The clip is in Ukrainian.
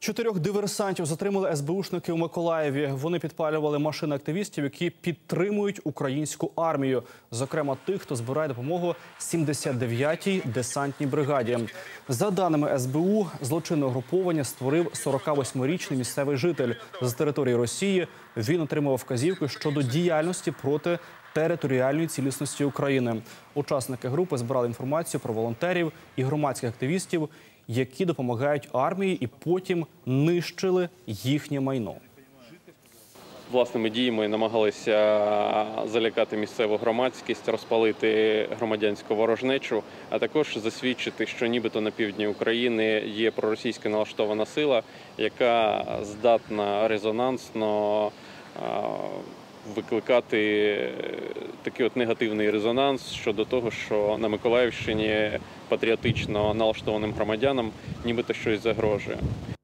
4 диверсантів затримали СБУшники у Миколаєві. Вони підпалювали машини активістів, які підтримують українську армію. Зокрема, тих, хто збирає допомогу 79-й десантній бригаді. За даними СБУ, злочинне угруповання створив 48-річний місцевий житель з території Росії. Він отримав вказівки щодо діяльності проти територіальної цілісності України. Учасники групи збирали інформацію про волонтерів і громадських активістів, які допомагають армії, і потім нищили їхнє майно. Власними діями намагалися залякати місцеву громадськість, розпалити громадянську ворожнечу, а також засвідчити, що нібито на півдні України є проросійська налаштована сила, яка здатна резонансно викликати такий негативний резонанс щодо того, що на Миколаївщині патріотично налаштованим громадянам нібито щось загрожує.